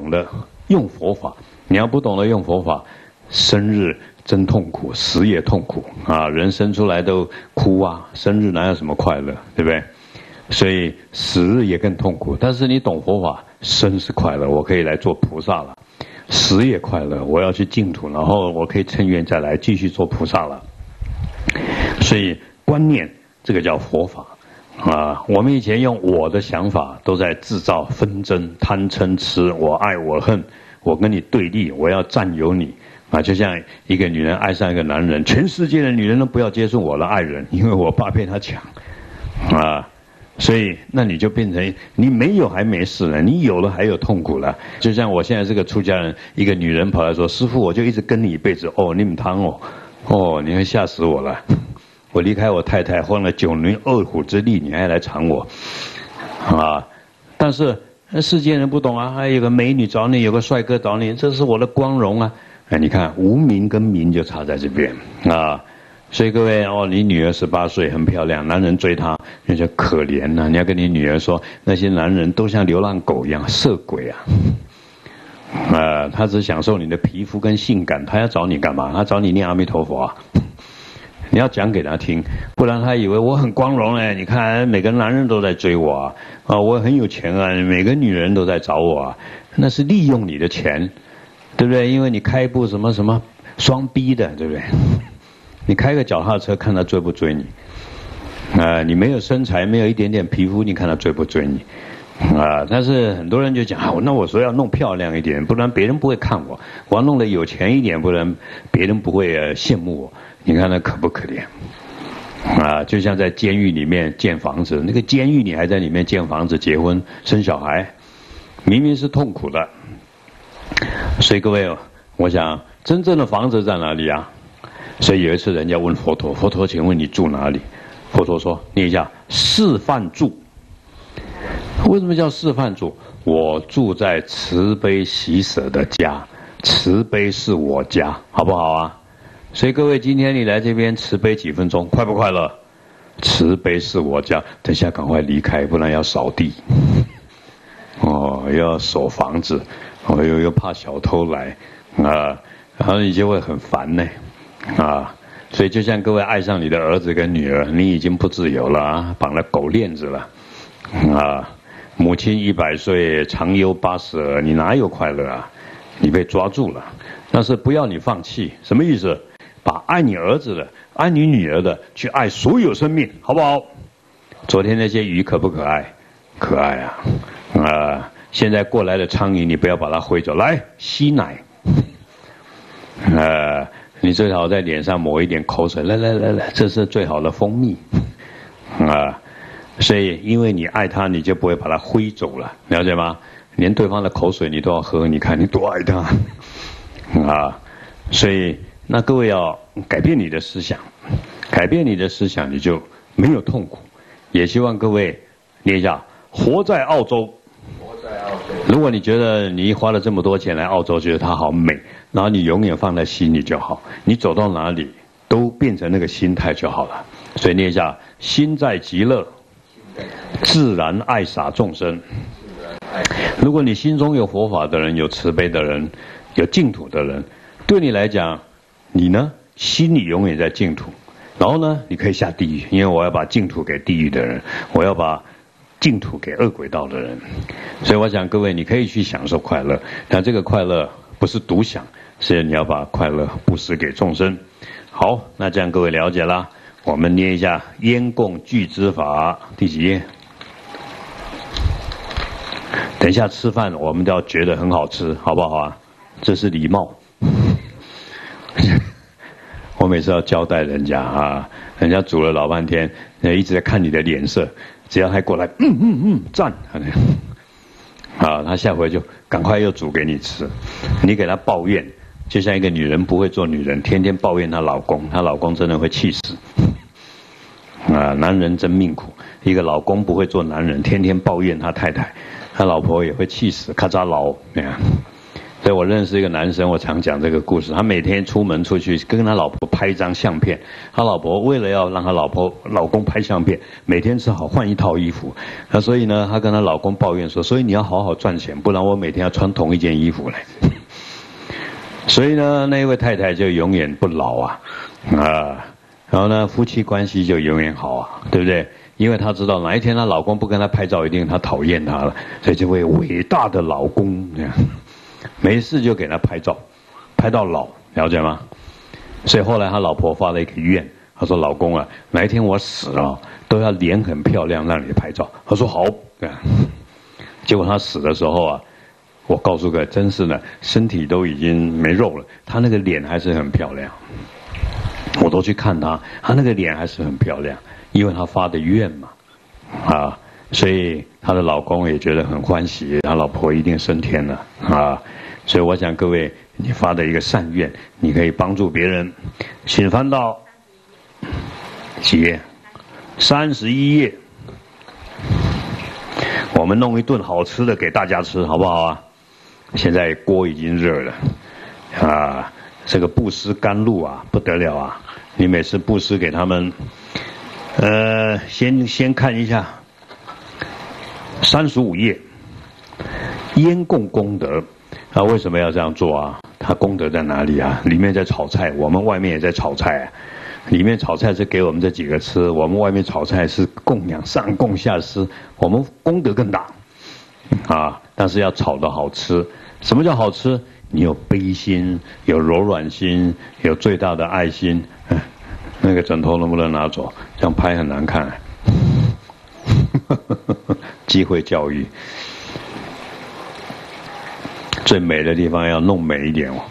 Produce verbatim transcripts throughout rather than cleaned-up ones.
懂得用佛法，你要不懂得用佛法，生日真痛苦，死也痛苦啊！人生出来都哭啊，生日哪有什么快乐，对不对？所以死日也更痛苦。但是你懂佛法，生是快乐，我可以来做菩萨了；死也快乐，我要去净土，然后我可以趁愿再来继续做菩萨了。所以观念这个叫佛法啊！我们以前用我的想法，都在制造纷争、贪嗔痴，我爱我恨，我跟你对立，我要占有你。啊，就像一个女人爱上一个男人，全世界的女人都不要接触我的爱人，因为我怕被他抢，啊，所以那你就变成你没有还没事了，你有了还有痛苦了。就像我现在这个出家人，一个女人跑来说：“师父，我就一直跟你一辈子。”哦，你唔汤哦，哦，你会吓死我了。我离开我太太，花了九牛二虎之力，你还来缠我，啊！但是世间人不懂啊，还有个美女找你，有个帅哥找你，这是我的光荣啊。哎，你看无名跟名就差在这边啊，所以各位哦，你女儿十八岁很漂亮，男人追她，那就可怜呐、啊。你要跟你女儿说，那些男人都像流浪狗一样，色鬼啊，啊，他只享受你的皮肤跟性感，他要找你干嘛？他找你念阿弥陀佛啊。你要讲给他听，不然他以为我很光荣哎，你看每个男人都在追我啊，啊，我很有钱啊，每个女人都在找我啊，那是利用你的钱。对不对？因为你开一部什么什么双 B 的，对不对？你开个脚踏车，看他追不追你？啊、呃，你没有身材，没有一点点皮肤，你看他追不追你？啊、呃，但是很多人就讲，啊，那我说要弄漂亮一点，不然别人不会看我；我要弄得有钱一点，不然别人不会、呃、羡慕我。你看他可不可怜？啊、呃，就像在监狱里面建房子，那个监狱你还在里面建房子、结婚、生小孩，明明是痛苦的。所以各位，我想真正的房子在哪里啊？所以有一次人家问佛陀：“佛陀，请问你住哪里？”佛陀说：“念一下示范住。”为什么叫示范住？我住在慈悲喜舍的家，慈悲是我家，好不好啊？所以各位，今天你来这边慈悲几分钟，快不快乐？慈悲是我家，等下赶快离开，不然要扫地。哦，要守房子。哦，又又怕小偷来，啊，然后你就会很烦呢，啊，所以就像各位爱上你的儿子跟女儿，你已经不自由了啊，绑了狗链子了，啊，母亲一百岁，长忧八十儿，你哪有快乐啊？你被抓住了，但是不要你放弃，什么意思？把爱你儿子的、爱你女儿的，去爱所有生命，好不好？昨天那些鱼可不可爱？可爱啊，啊。现在过来的苍蝇，你不要把它挥走，来吸奶，呃，你最好在脸上抹一点口水，来来来来，这是最好的蜂蜜，啊，所以因为你爱他，你就不会把它挥走了，了解吗？连对方的口水你都要喝，你看你多爱他，啊，所以那各位要改变你的思想，改变你的思想，你就没有痛苦。也希望各位念一下，活在澳洲。如果你觉得你花了这么多钱来澳洲，觉得它好美，然后你永远放在心里就好，你走到哪里都变成那个心态就好了。所以念一下：心在极乐，自然爱洒众生。如果你心中有佛法的人，有慈悲的人，有净土的人，对你来讲，你呢心里永远在净土，然后呢你可以下地狱，因为我要把净土给地狱的人，我要把净土给恶鬼道的人。所以我想各位，你可以去享受快乐，但这个快乐不是独享，是你要把快乐布施给众生。好，那这样各位了解啦。我们念一下烟供具之法第几页？等一下吃饭我们都要觉得很好吃，好不好啊？这是礼貌。我每次要交代人家啊，人家煮了老半天，一直在看你的脸色，只要他过来，嗯嗯嗯，赞，啊，他下回就赶快又煮给你吃。你给他抱怨，就像一个女人不会做女人，天天抱怨她老公，她老公真的会气死。啊，男人真命苦，一个老公不会做男人，天天抱怨他太太，他老婆也会气死，咔嚓牢那样。 所以我认识一个男生，我常讲这个故事。他每天出门出去跟他老婆拍一张相片，他老婆为了要让他老婆老公拍相片，每天只好换一套衣服。那所以呢，他跟他老公抱怨说：“所以你要好好赚钱，不然我每天要穿同一件衣服来。”所以呢，那一位太太就永远不老啊，啊，然后呢，夫妻关系就永远好啊，对不对？因为她知道哪一天她老公不跟她拍照，一定她讨厌他了，所以这位伟大的老公这样，没事就给他拍照，拍到老，了解吗？所以后来他老婆发了一个愿，她说：“老公啊，哪一天我死了，都要脸很漂亮让你拍照。”他说：“好。”结果他死的时候啊。我告诉各位，真是呢，身体都已经没肉了，他那个脸还是很漂亮。我都去看他，他那个脸还是很漂亮，因为他发的愿嘛，啊，所以他的老公也觉得很欢喜，他老婆一定升天了啊。所以我想各位，你发的一个善愿，你可以帮助别人。请翻到几页？三十一页。我们弄一顿好吃的给大家吃，好不好啊？现在锅已经热了，啊，这个布施甘露啊，不得了啊！你每次布施给他们，呃，先先看一下，三十五页，烟供功德，啊，为什么要这样做啊？它功德在哪里啊？里面在炒菜，我们外面也在炒菜啊。里面炒菜是给我们这几个吃，我们外面炒菜是供养上供下施，我们功德更大。啊，但是要炒得好吃。什么叫好吃？你有悲心，有柔软心，有最大的爱心。嗯，那个枕头能不能拿走？这样拍很难看。机会教育，最美的地方要弄美一点哦。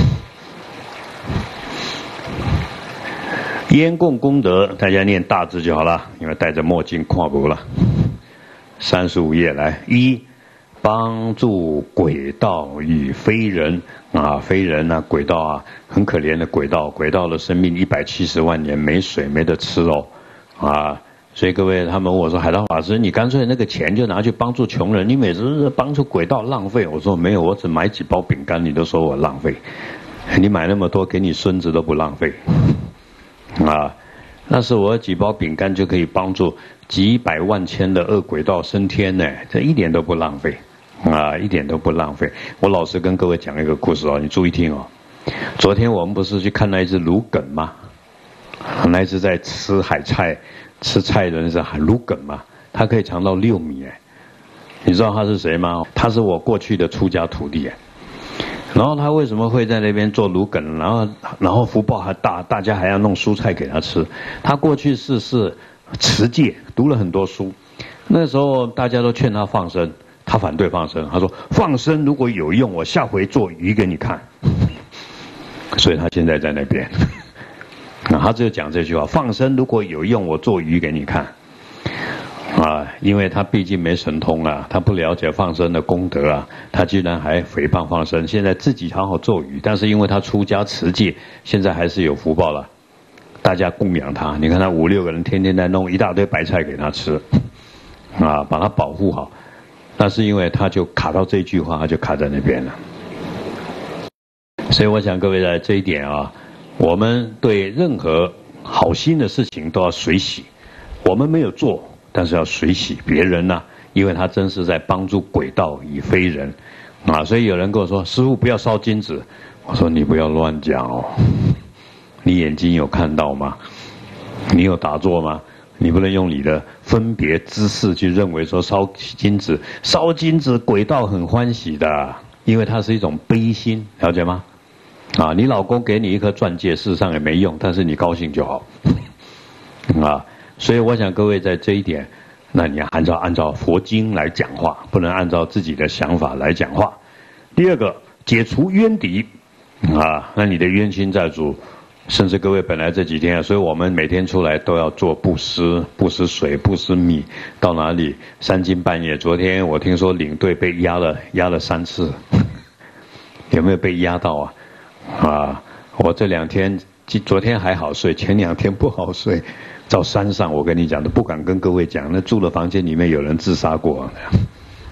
烟供功德，大家念大字就好了，因为戴着墨镜看不了。三十五页来一，帮助鬼道与非人啊，非人啊，鬼道啊，很可怜的鬼道，鬼道的生命一百七十万年没水没得吃哦，啊，所以各位他们问我说，海涛法师，你干脆那个钱就拿去帮助穷人，你每次帮助鬼道浪费。我说没有，我只买几包饼干，你都说我浪费，你买那么多给你孙子都不浪费，啊。那是我几包饼干就可以帮助几百万千的恶鬼道升天呢，这一点都不浪费，啊，一点都不浪费。我老实跟各位讲一个故事哦，你注意听哦。昨天我们不是去看那一只芦梗吗？那一只在吃海菜、吃菜的那只海芦梗嘛，它可以长到六米哎。你知道他是谁吗？他是我过去的出家徒弟哎。然后他为什么会在那边做芦梗？然后，然后福报还大，大家还要弄蔬菜给他吃。他过去世是持戒，读了很多书。那时候大家都劝他放生，他反对放生。他说：“放生如果有用，我下回做鱼给你看。”所以他现在在那边。啊，他只有讲这句话：“放生如果有用，我做鱼给你看。”啊，因为他毕竟没神通啊，他不了解放生的功德啊，他居然还诽谤放生，现在自己好好做鱼，但是因为他出家持戒，现在还是有福报了，大家供养他。你看他五六个人天天在弄一大堆白菜给他吃，啊，把他保护好。那是因为他就卡到这句话，他就卡在那边了。所以我想各位在这一点啊，我们对任何好心的事情都要随喜，我们没有做。但是要随喜别人呐、啊，因为他真是在帮助鬼道以非人，啊，所以有人跟我说：“师父不要烧金子。”我说：“你不要乱讲哦，你眼睛有看到吗？你有打坐吗？你不能用你的分别知识去认为说烧金子，烧金子鬼道很欢喜的，因为它是一种悲心，了解吗？啊，你老公给你一颗钻戒，事实上也没用，但是你高兴就好，啊。”所以我想各位在这一点，那你要按照按照佛经来讲话，不能按照自己的想法来讲话。第二个，解除冤敌，啊，那你的冤亲债主，甚至各位本来这几天，所以我们每天出来都要做布施，布施水，布施米，到哪里三更半夜。昨天我听说领队被压了，压了三次，有没有被压到啊？啊，我这两天，昨天还好睡，前两天不好睡。到山上，我跟你讲都不敢跟各位讲，那住的房间里面有人自杀过，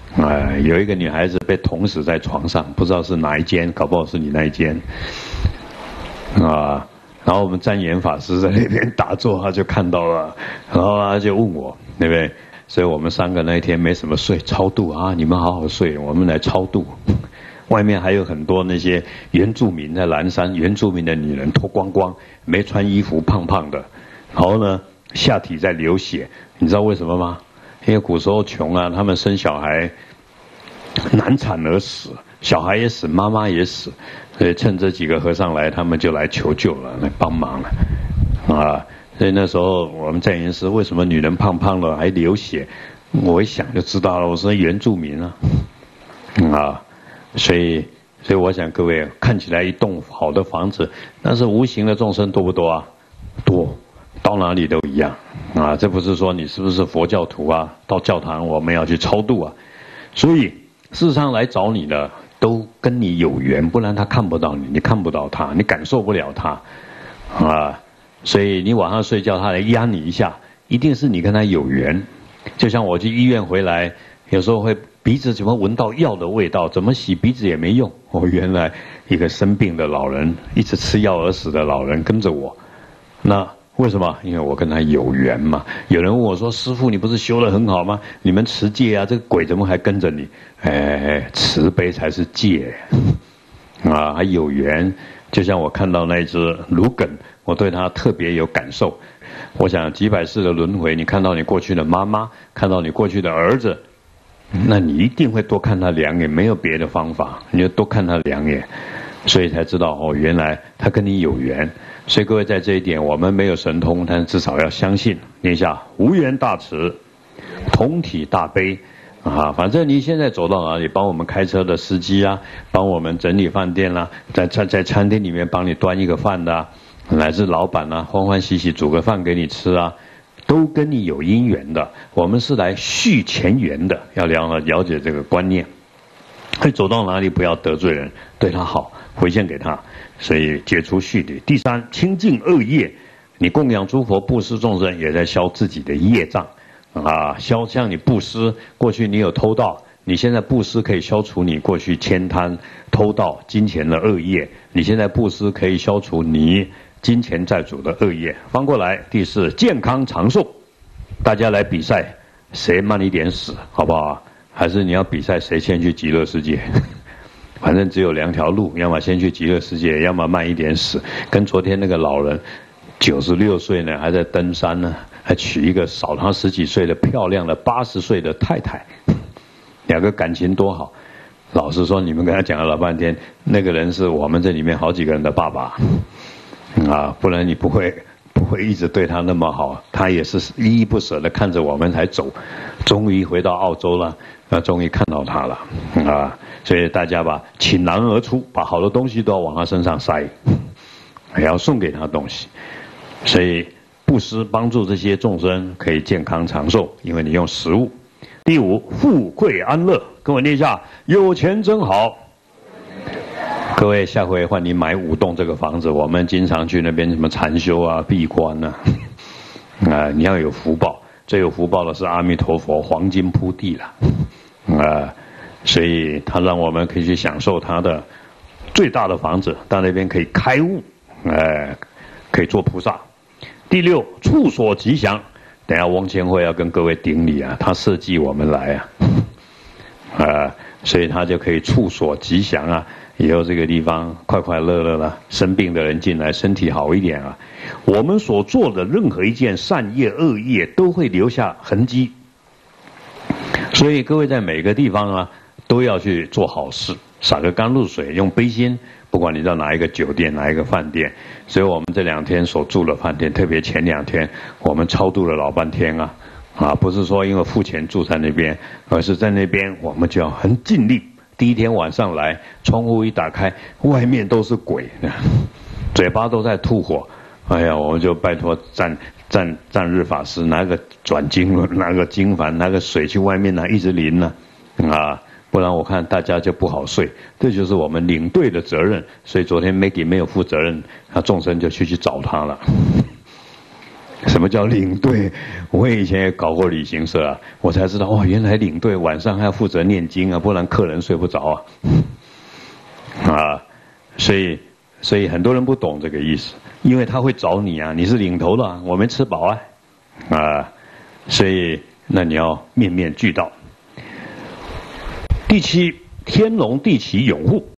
啊、呃，有一个女孩子被捅死在床上，不知道是哪一间，搞不好是你那一间，啊。然后我们湛严法师在那边打坐，他就看到了，然后他就问我，对不对？所以我们三个那一天没什么睡，超度啊，你们好好睡，我们来超度。外面还有很多那些原住民在南山，原住民的女人脱光光，没穿衣服，胖胖的，然后呢下体在流血，你知道为什么吗？因为古时候穷啊，他们生小孩难产而死，小孩也死，妈妈也死，所以趁这几个和尚来，他们就来求救了，来帮忙了，啊！所以那时候我们湛严寺为什么女人胖胖的还流血？我一想就知道了，我说原住民啊，啊！所以，所以我想各位看起来一栋好的房子，但是无形的众生多不多啊？多，到哪里都一样啊！这不是说你是不是佛教徒啊？到教堂我们要去超度啊！所以事实上来找你的都跟你有缘，不然他看不到你，你看不到他，你感受不了他啊！所以你晚上睡觉，他来压你一下，一定是你跟他有缘。就像我去医院回来，有时候会。鼻子怎么闻到药的味道？怎么洗鼻子也没用。哦，原来一个生病的老人，一直吃药而死的老人跟着我。那为什么？因为我跟他有缘嘛。有人问我说：“师父，你不是修得很好吗？你们持戒啊，这个鬼怎么还跟着你？”哎，慈悲才是戒啊，还有缘。就像我看到那只芦梗，我对它特别有感受。我想几百世的轮回，你看到你过去的妈妈，看到你过去的儿子。那你一定会多看他两眼，没有别的方法，你就多看他两眼，所以才知道哦，原来他跟你有缘。所以各位在这一点，我们没有神通，但至少要相信。念一下无缘大慈，同体大悲啊！反正你现在走到哪里，帮我们开车的司机啊，帮我们整理饭店啦、啊，在在在餐厅里面帮你端一个饭的、啊，乃至老板啊，欢欢喜喜煮个饭给你吃啊。都跟你有因缘的，我们是来续前缘的，要了了解这个观念。会走到哪里不要得罪人，对他好，回向给他，所以解除续的。第三，清净恶业，你供养诸佛、布施众生，也在消自己的业障啊。消像你布施，过去你有偷盗，你现在布施可以消除你过去悭贪、偷盗、金钱的恶业，你现在布施可以消除你。金钱债主的恶业。翻过来，第四，健康长寿，大家来比赛，谁慢一点死，好不好？还是你要比赛谁先去极乐世界？反正只有两条路，要么先去极乐世界，要么慢一点死。跟昨天那个老人，九十六岁呢，还在登山呢，还娶一个少他十几岁的漂亮的八十岁的太太，两个感情多好。老实说，你们跟他讲了老半天，那个人是我们这里面好几个人的爸爸。啊，不然你不会不会一直对他那么好，他也是依依不舍的看着我们才走，终于回到澳洲了，啊，终于看到他了，啊，所以大家吧，倾囊而出，把好的东西都要往他身上塞，也要送给他东西，所以布施帮助这些众生可以健康长寿，因为你用食物。第五，富贵安乐，跟我念一下，有钱真好。各位，下回换你买五栋这个房子，我们经常去那边什么禅修啊、闭关啊，啊，你要有福报，最有福报的是阿弥陀佛，黄金铺地了，啊，所以他让我们可以去享受他的最大的房子，到那边可以开悟，哎，可以做菩萨。第六，处所吉祥，等一下翁千惠要跟各位顶礼啊，他设计我们来啊，啊，所以他就可以处所吉祥啊。以后这个地方快快乐乐了，生病的人进来身体好一点啊。我们所做的任何一件善业恶业都会留下痕迹，所以各位在每个地方啊都要去做好事，洒个甘露水，用悲心，不管你到哪一个酒店哪一个饭店。所以我们这两天所住的饭店，特别前两天我们超度了老半天啊，啊，不是说因为付钱住在那边，而是在那边我们就要很尽力。第一天晚上来，窗户一打开，外面都是鬼，嘴巴都在吐火。哎呀，我们就拜托占占占日法师拿个转经轮，拿个经幡，拿个水去外面呢，一直淋呢，啊，不然我看大家就不好睡。这就是我们领队的责任。所以昨天 Maggie 没有负责任，他众生就去去找他了。 什么叫领队？我以前也搞过旅行社啊，我才知道哦，原来领队晚上还要负责念经啊，不然客人睡不着啊。啊，所以所以很多人不懂这个意思，因为他会找你啊，你是领头的啊，我没吃饱啊，啊，所以那你要面面俱到。第七，天龙地起拥护。